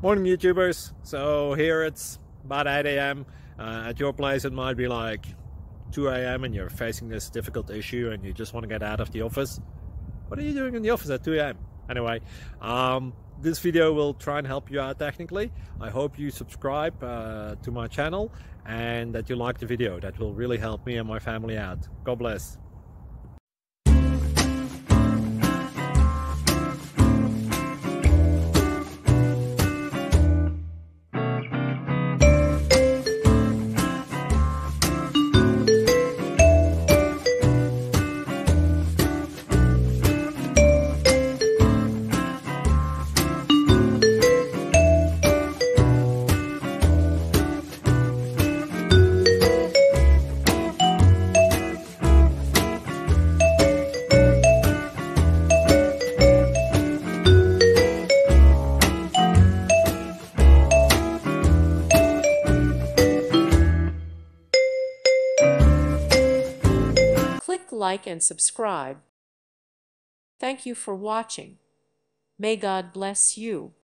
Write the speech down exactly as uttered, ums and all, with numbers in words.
Morning YouTubers. So here it's about eight A M Uh, at your place it might be like two A M and you're facing this difficult issue and you just want to get out of the office. What are you doing in the office at two A M? Anyway, um, this video will try and help you out technically. I hope you subscribe uh, to my channel and that you like the video. That will really help me and my family out. God bless. Click like and subscribe. Thank you for watching. May God bless you.